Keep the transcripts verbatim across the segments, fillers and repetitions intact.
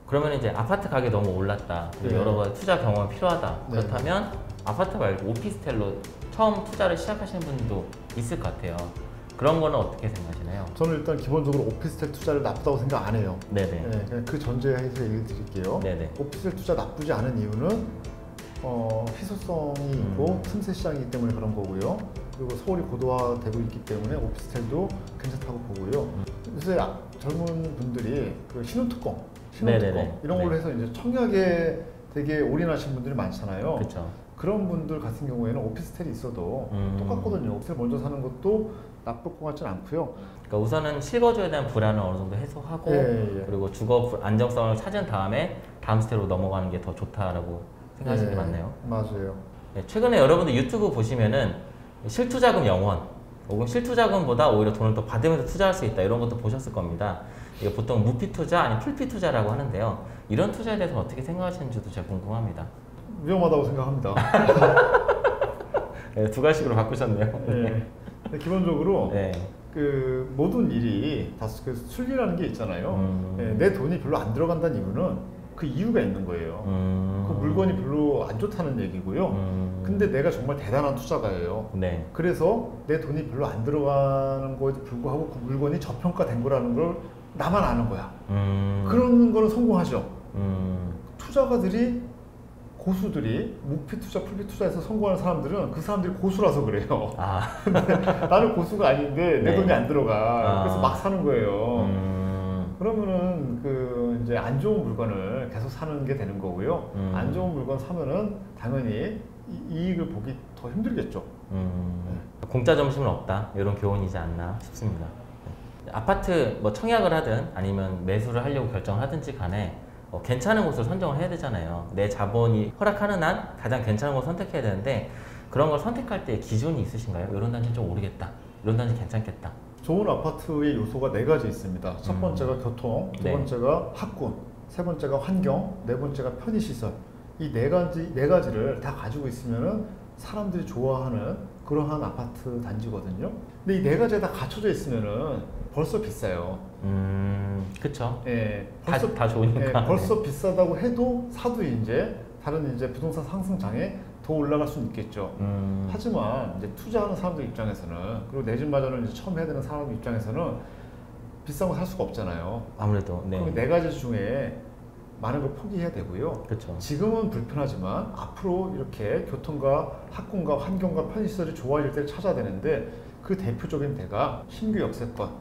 그러면 이제 아파트 가격이 너무 올랐다. 네. 여러 가지 투자 경험이 필요하다. 네. 그렇다면 아파트 말고 오피스텔로 처음 투자를 시작하시는 분도 있을 것 같아요. 그런 거는 어떻게 생각하시나요? 저는 일단 기본적으로 오피스텔 투자를 나쁘다고 생각 안 해요. 네네. 네, 그냥 그 전제해서 얘기 드릴게요. 네네. 오피스텔 투자 나쁘지 않은 이유는 어, 희소성이 있고 음. 틈새 시장이기 때문에 그런 거고요. 그리고 서울이 고도화되고 있기 때문에 오피스텔도 괜찮다고 보고요. 음. 요새 아- 젊은 분들이 그 신혼특공, 신혼특공 네네네. 이런 걸로 네. 해서 이제 청약에 되게 올인하신 분들이 많잖아요. 그렇죠. 그런 분들 같은 경우에는 오피스텔이 있어도 음. 똑같거든요. 오피스텔 먼저 사는 것도 나쁠 것 같지는 않고요. 그러니까 우선은 실거주에 대한 불안을 어느 정도 해소하고 예, 예, 예. 그리고 주거 불- 안정성을 찾은 다음에 다음 스텝으로 넘어가는 게 더 좋다라고 생각하시는 게 예, 맞나요? 맞아요. 네, 최근에 여러분들 유튜브 보시면은 실투자금 영원 혹은 실투자금보다 오히려 돈을 더 받으면서 투자할 수 있다 이런 것도 보셨을 겁니다. 이게 보통 무피 투자 아니 풀피 투자라고 하는데요. 이런 투자에 대해서 어떻게 생각하시는지도 제가 궁금합니다. 위험하다고 생각합니다. 네, 두 가지로 바꾸셨네요. 네. 근데 기본적으로 네. 그 모든 일이 다 그 순리라는 게 있잖아요. 음. 네, 내 돈이 별로 안 들어간다는 이유는 그 이유가 있는 거예요. 음. 그 물건이 별로 안 좋다는 얘기고요. 음. 근데 내가 정말 대단한 투자가예요. 네. 그래서 내 돈이 별로 안 들어가는 거에도 불구하고 그 물건이 저평가된 거라는 걸 나만 아는 거야. 음. 그런 거는 성공하죠. 음. 투자가들이 고수들이 무피 투자, 풀피 투자에서 성공하는 사람들은 그 사람들이 고수라서 그래요. 아. 나는 고수가 아닌데 내 네. 돈이 안 들어가. 아. 그래서 막 사는 거예요. 음. 그러면은 그 이제 안 좋은 물건을 계속 사는 게 되는 거고요. 음. 안 좋은 물건 사면은 당연히 이- 이익을 보기 더 힘들겠죠. 음. 공짜 점심은 없다 이런 교훈이지 않나 싶습니다. 네. 아파트 뭐 청약을 하든 아니면 매수를 하려고 결정을 하든지 간에 어, 괜찮은 곳을 선정을 해야 되잖아요. 내 자본이 허락하는 한 가장 괜찮은 곳을 선택해야 되는데 그런 걸 선택할 때 기준이 있으신가요? 이런 단지는 좀 오르겠다. 이런 단지 괜찮겠다. 좋은 아파트의 요소가 네 가지 있습니다. 첫 음. 번째가 교통, 두 네. 번째가 학군, 세 번째가 환경, 네 번째가 편의시설. 이 네 가지, 네 가지를 다 가지고 있으면은 사람들이 좋아하는 그러한 아파트 단지거든요. 근데 이 네 가지가 다 갖춰져 있으면은 벌써 비싸요. 음, 그쵸. 예, 다, 벌써 다 좋으니까. 예, 벌써 비싸다고 해도 사도 이제 다른 이제 부동산 상승장에 더 올라갈 수는 있겠죠. 음, 하지만 이제 투자하는 사람들 입장에서는 그리고 내 집 마련을 이제 처음 해야 되는 사람 입장에서는 비싼 거 살 수가 없잖아요. 아무래도 네. 그럼 네 가지 중에 많은 걸 포기해야 되고요. 그쵸. 지금은 불편하지만 앞으로 이렇게 교통과 학군과 환경과 편의시설이 좋아질 때를 찾아야 되는데 그 대표적인 데가 신규 역세권,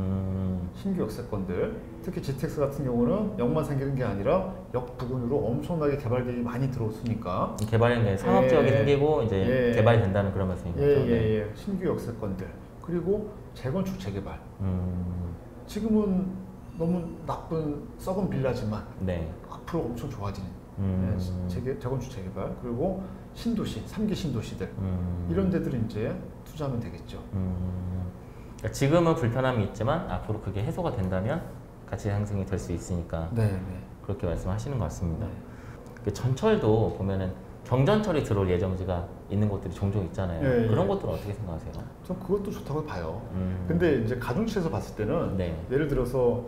음, 신규 역세권들, 특히 지티엑스 같은 경우는 역만 생기는 게 아니라 역 부근으로 엄청나게 개발들이 많이 들어오니까 개발이 상업 지역이 예, 생기고 이제 예. 개발이 된다는 그런 말씀인 거죠. 네. 예예예 예, 신규 역세권들 그리고 재건축 재개발. 음, 지금은 너무 나쁜 썩은 빌라지만 네. 앞으로 엄청 좋아지는 음, 예, 재개, 재건축 재개발 그리고 신도시, 삼 기 신도시들 음, 이런 데들 이제 투자하면 되겠죠. 음, 그러니까 지금은 불편함이 있지만 앞으로 그게 해소가 된다면 가치 상승이 될 수 있으니까 네, 네. 그렇게 말씀하시는 것 같습니다. 네. 그 전철도 보면은 경전철이 들어올 예정지가 있는 곳들이 종종 있잖아요. 예, 예. 그런 것들은 어떻게 생각하세요? 전 그것도 좋다고 봐요. 음, 근데 이제 가중치에서 봤을 때는 네. 예를 들어서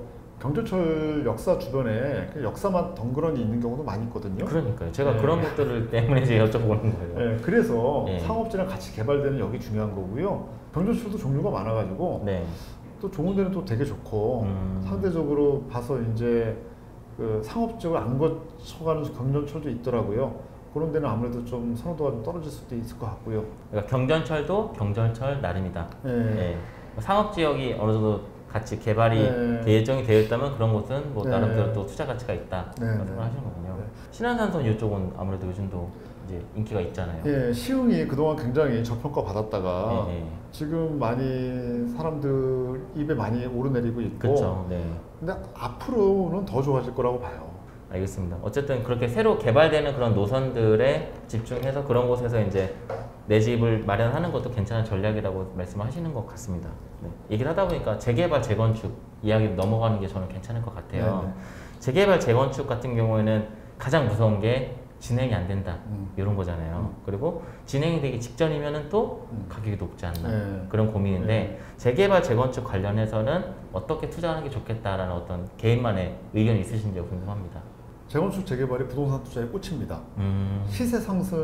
경전철 역사 주변에 그 역사만 덩그러니 있는 경우도 많이 있거든요. 그러니까요. 제가 네. 그런 것들을 때문에 이제 여쭤보는 거예요. 네, 그래서 예. 상업지랑 같이 개발되는 여기 중요한 거고요. 경전철도 종류가 많아가지고 네. 또 좋은 데는 또 되게 좋고 음. 상대적으로 봐서 이제 그 상업지역을 안 거쳐가는 경전철도 있더라고요. 그런 데는 아무래도 좀 선호도가 좀 떨어질 수도 있을 것 같고요. 그러니까 경전철도 경전철 나름이다. 네. 예. 상업 지역이 어느 정도 같이 개발이 네. 예정이 되어 있다면 그런 곳은 뭐 네. 나름대로 또 투자 가치가 있다. 네, 그런 네. 생각을 하시는 거군요. 네. 신안산선 이쪽은 아무래도 요즘도 이제 인기가 있잖아요. 예, 시흥이 그동안 굉장히 저평가 받았다가 예, 예. 지금 많이 사람들 입에 많이 오르내리고 있고 그렇죠. 네. 근데 앞으로는 더 좋아질 거라고 봐요. 알겠습니다. 어쨌든 그렇게 새로 개발되는 그런 노선들에 집중해서 그런 곳에서 이제 내 집을 마련하는 것도 괜찮은 전략이라고 말씀하시는 것 같습니다. 네. 얘기를 하다 보니까 재개발, 재건축 이야기 넘어가는 게 저는 괜찮을 것 같아요. 네네. 재개발, 재건축 같은 경우에는 가장 무서운 게 진행이 안 된다 음. 이런 거잖아요. 음. 그리고 진행이 되기 직전이면은 또 음. 가격이 높지 않나 네. 그런 고민인데 네. 재개발 재건축 관련해서는 어떻게 투자하는 게 좋겠다라는 어떤 개인만의 의견이 있으신지 궁금합니다. 재건축 재개발이 부동산 투자의 꽃입니다. 음. 시세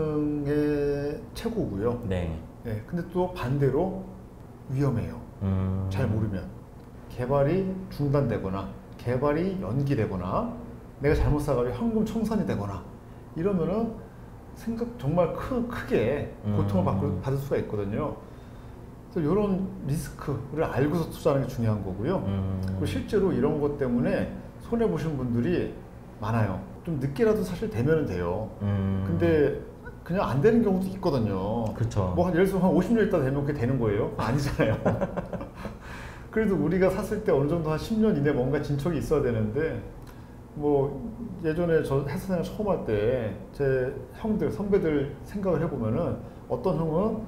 상승의 최고고요. 네. 네, 근데 또 반대로 위험해요. 음. 잘 모르면 개발이 중단되거나 개발이 연기되거나 내가 잘못 사가지고 현금 청산이 되거나 이러면은 생각 정말 크, 크게 고통을 음. 받고, 받을 수가 있거든요. 그래서 이런 리스크를 알고서 투자하는 게 중요한 거고요. 음. 그리고 실제로 이런 것 때문에 손해 보신 분들이 많아요. 좀 늦게라도 사실 되면 돼요. 음. 근데 그냥 안 되는 경우도 있거든요. 그쵸. 뭐 한 예를 들어서 한 오십 년 있다 되면 그게 되는 거예요? 아니잖아요. 그래도 우리가 샀을 때 어느 정도 한 십 년 이내 뭔가 진척이 있어야 되는데 뭐 예전에 저 회사생활 처음 할 때 제 형들 선배들 생각을 해보면은 어떤 형은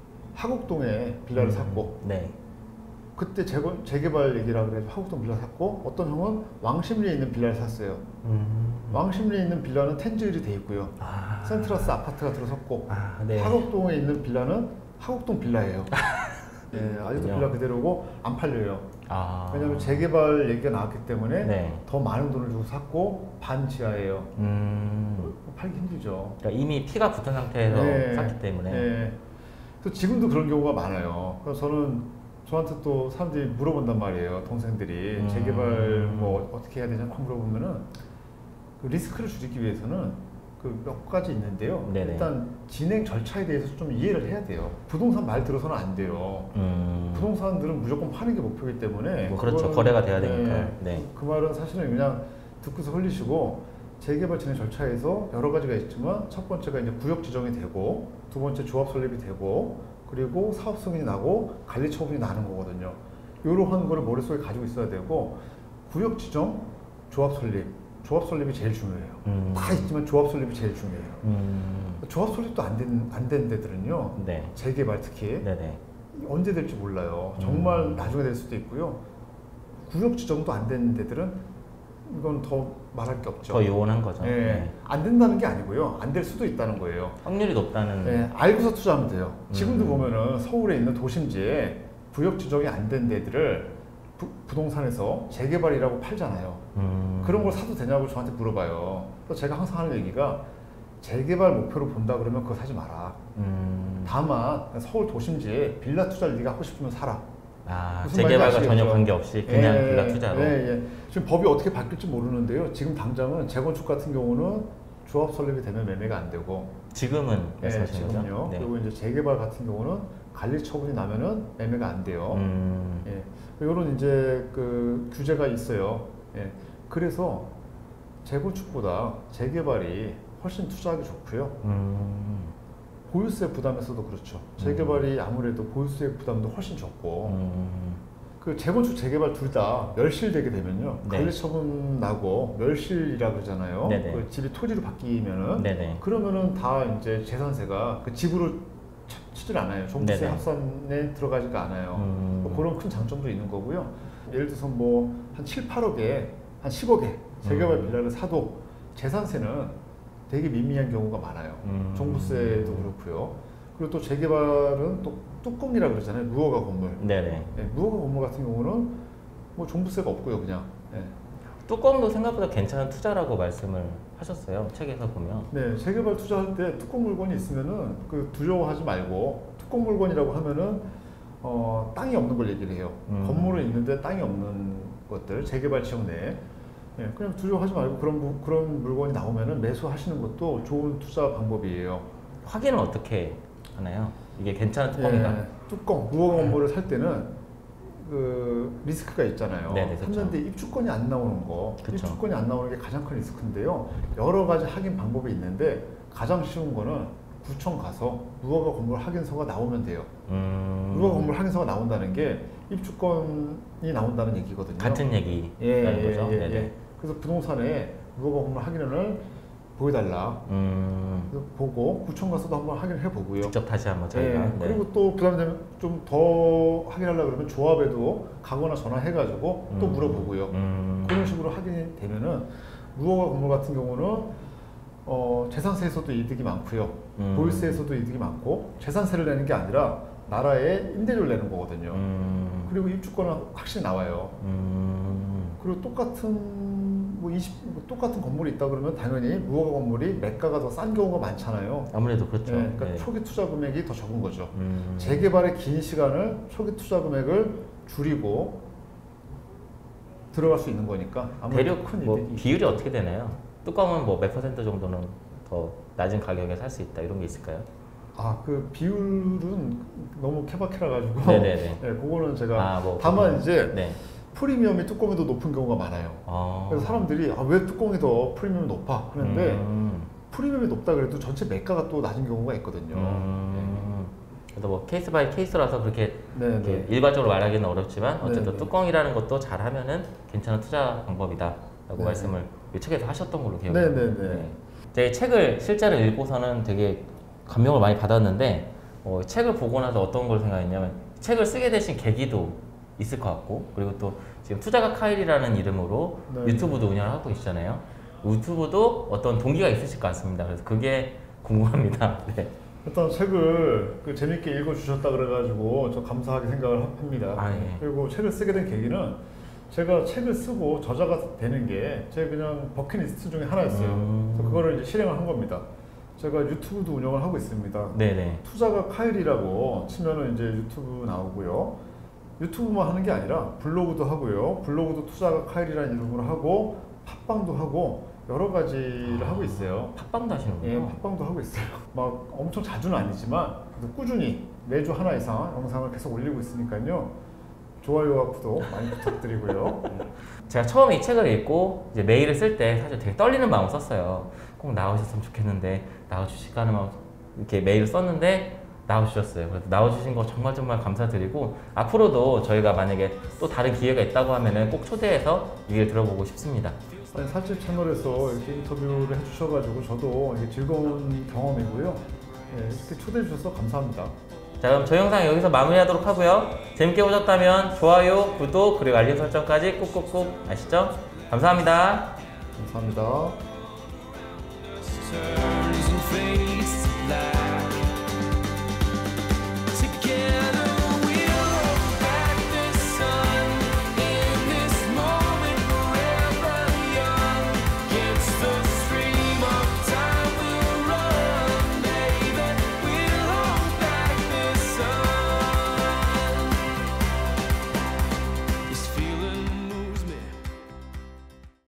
하곡동에 빌라를 음. 샀고 네. 그때 재건, 재개발 얘기라 그래서 하곡동 빌라 샀고 어떤 형은 왕십리에 있는 빌라를 샀어요. 음. 왕십리에 있는 빌라는 텐즈일이 돼 있고요. 아. 센트러스 아파트가 들어섰고 아, 네. 하곡동에 있는 빌라는 하곡동 빌라예요. 예, 아직도 그렇군요. 빌라 그대로고 안 팔려요. 아. 왜냐하면 재개발 얘기가 나왔기 때문에 네. 더 많은 돈을 주고 샀고 반지하예요. 음. 팔기 힘들죠. 그러니까 이미 피가 붙은 상태에서 네. 샀기 때문에. 네. 또 지금도 그런 경우가 많아요. 그래서 저는 저한테 또 사람들이 물어본단 말이에요. 동생들이 음. 재개발 뭐 어떻게 해야 되냐 막 물어보면은 그 리스크를 줄이기 위해서는 그 몇 가지 있는데요. 네네. 일단 진행 절차에 대해서 좀 이해를 해야 돼요. 부동산 말 들어서는 안 돼요. 음. 부동산들은 무조건 파는 게 목표이기 때문에 뭐 그렇죠. 그거는, 거래가 돼야 네, 되니까. 네. 그, 그 말은 사실은 그냥 듣고서 흘리시고 재개발 진행 절차에서 여러 가지가 있지만 첫 번째가 이제 구역 지정이 되고 두 번째 조합 설립이 되고 그리고 사업 승인이 나고 관리 처분이 나는 거거든요. 이러한 거를 머릿속에 가지고 있어야 되고 구역 지정, 조합 설립, 조합 설립이 제일 중요해요. 음. 다 있지만 조합 설립이 제일 중요해요. 음. 조합 설립도 안 된 안 된 데들은요. 네. 재개발 특히 네네. 언제 될지 몰라요. 정말 음. 나중에 될 수도 있고요. 구역 지정도 안 되는 데들은 이건 더 말할 게 없죠. 더 요원한 거죠. 예, 네. 안 된다는 게 아니고요. 안 될 수도 있다는 거예요. 확률이 높다는. 예, 알고서 투자하면 돼요. 지금도 음. 보면은 서울에 있는 도심지에 구역 지정이 안 된 데들을 부, 부동산에서 재개발이라고 팔잖아요. 음. 그런 걸 사도 되냐고 저한테 물어봐요. 그래서 제가 항상 하는 얘기가 재개발 목표로 본다 그러면 그거 사지 마라. 음. 다만 서울 도심지에 빌라 투자를 네가 하고 싶으면 사라. 아, 무슨 말인지 재개발과 아시겠죠? 전혀 관계없이 그냥 예, 빌라 투자로. 예, 예. 지금 법이 어떻게 바뀔지 모르는데요. 지금 당장은 재건축 같은 경우는 조합 설립이 되면 매매가 안 되고, 지금은 예, 말씀하시는 거죠? 지금요. 네. 그리고 이제 재개발 같은 경우는 관리 처분이 나면은 매매가 안 돼요. 음. 예, 이런 이제 그 규제가 있어요. 예, 그래서 재건축보다 재개발이 훨씬 투자하기 좋고요. 음. 보유세 부담에서도 그렇죠. 재개발이 아무래도 보유세 부담도 훨씬 적고, 음. 그 재건축 재개발 둘 다 멸실되게 되면요. 네. 관리 처분 나고 멸실이라 그러잖아요. 네네. 그 집이 토지로 바뀌면은 네네. 그러면은 다 이제 재산세가 그 집으로 치- 치질 않아요. 종부세 네네. 합산에 들어가지가 않아요. 음. 뭐 그런 큰 장점도 있는 거고요. 예를 들어서 뭐 한 칠, 팔억에 한 십억에 재개발 음. 빌라를 사도 재산세는 되게 미미한 경우가 많아요. 음. 종부세도 그렇고요. 그리고 또 재개발은 또 뚜껑이라 그러잖아요. 무허가 건물. 네네. 네, 무허가 건물 같은 경우는 뭐 종부세가 없고요, 그냥. 네. 뚜껑도 생각보다 괜찮은 투자라고 말씀을 하셨어요. 책에서 보면. 네, 재개발 투자할 때 뚜껑 물건이 있으면은 그 두려워하지 말고 뚜껑 물건이라고 하면은 어, 땅이 없는 걸 얘기를 해요. 음. 건물은 있는데 땅이 없는 것들, 재개발 지역 내에. 네, 그냥 두려워하지 말고 그런 부- 그런 물건이 나오면은 매수하시는 것도 좋은 투자 방법이에요. 확인은 어떻게 하나요? 이게 괜찮은 뚜껑이다. 예, 뚜껑 무허가 건물을 살 때는 그 리스크가 있잖아요. 네네, 그쵸. 샀는데 입주권이 안 나오는 거, 그쵸. 입주권이 안 나오는 게 가장 큰 리스크인데요. 여러 가지 확인 방법이 있는데 가장 쉬운 거는 구청 가서 무허가 건물 확인서가 나오면 돼요. 음. 무허가 건물 확인서가 나온다는 게 입주권이 나온다는 얘기거든요. 같은 얘기라는 예, 예, 거죠. 예, 네네. 예. 그래서 부동산에 무허가 건물 확인을 보여달라. 음. 그래서 보고 구청 가서도 한번 확인을 해보고요. 직접 다시 한번 저희가. 예, 네. 그리고 또 부담되면 좀 더 확인하려고 그러면 조합에도 가거나 전화해가지고 또 음. 물어보고요. 음. 그런 식으로 확인이 되면은 무허가 건물 같은 경우는 어, 재산세에서도 이득이 많고요. 음. 보유세에서도 이득이 많고 재산세를 내는 게 아니라 나라에 임대료를 내는 거거든요. 음. 그리고 입주권은 확실히 나와요. 음. 그리고 똑같은 뭐 이십 뭐 똑같은 건물이 있다 그러면 당연히 무허가 건물이 매가가 더 싼 경우가 많잖아요. 아무래도 그렇죠. 네, 그러니까 네. 초기 투자 금액이 더 적은 거죠. 음. 재개발의 긴 시간을 초기 투자 금액을 줄이고 들어갈 수 있는 거니까 아무래도 대략 큰 뭐 이득이 비율이 어떻게 되나요? 뚜껑은 뭐 몇 퍼센트 정도는 더 낮은 가격에 살 수 있다 이런 게 있을까요? 아, 그 비율은 너무 케바케라 가지고 네네네. 네, 그거는 제가 아, 뭐 다만 그건- 이제 네. 프리미엄이 뚜껑이 더 높은 경우가 많아요. 어. 그래서 사람들이 아, 왜 뚜껑이 더 프리미엄이 높아 하는데 음. 프리미엄이 높다 그래도 전체 매가가 또 낮은 경우가 있거든요. 음. 그래도 뭐 케이스 바이 케이스라서 그렇게 네, 이렇게 네. 일괄적으로 말하기는 어렵지만 어쨌든 네, 네. 뚜껑이라는 것도 잘하면은 괜찮은 투자 방법이다라고 네. 말씀을 이 책에서 하셨던 걸로 네, 기억해요. 네, 네. 제가 이 책을 실제로 읽고서는 되게 감명을 많이 받았는데 어, 책을 보고 나서 어떤 걸 생각했냐면 책을 쓰게 되신 계기도 있을 것 같고 그리고 또 지금 투자가 카일이라는 이름으로 네. 유튜브도 운영을 하고 계시잖아요. 유튜브도 어떤 동기가 있으실 것 같습니다. 그래서 그게 궁금합니다. 네. 일단 책을 그 재밌게 읽어주셨다 그래가지고 저 감사하게 생각을 합니다. 아, 예. 그리고 책을 쓰게 된 계기는 제가 책을 쓰고 저자가 되는 게 제 그냥 버킷리스트 중에 하나였어요. 음. 그래서 그거를 이제 실행을 한 겁니다. 제가 유튜브도 운영을 하고 있습니다. 네네. 투자가 카일이라고 치면은 이제 유튜브 나오고요. 유튜브만 하는 게 아니라 블로그도 하고요. 블로그도 투자가 카일이라는 이름으로 하고 팟빵도 하고 여러 가지를 하고 있어요. 팟빵도 하시는군요. 예, 팟빵도 하고 있어요. 막 엄청 자주는 아니지만 그래도 꾸준히 매주 하나 이상 영상을 계속 올리고 있으니까요. 좋아요와 구독 많이 부탁드리고요. 제가 처음에 이 책을 읽고 이제 메일을 쓸 때 사실 되게 떨리는 마음을 썼어요. 꼭 나오셨으면 좋겠는데 나와주실까 하는 마음 이렇게 메일을 썼는데 나와주셨어요. 그래서 나와주신 거 정말 정말 감사드리고 앞으로도 저희가 만약에 또 다른 기회가 있다고 하면은 꼭 초대해서 얘기를 들어보고 싶습니다. 아니, 살집 채널에서 이렇게 인터뷰를 해주셔가지고 저도 이게 즐거운 경험이고요. 예, 이렇게 초대해 주셔서 감사합니다. 자 그럼 저희 영상 여기서 마무리하도록 하고요. 재밌게 보셨다면 좋아요, 구독 그리고 알림 설정까지 꾹꾹꾹 아시죠? 감사합니다. 감사합니다. turns and fades.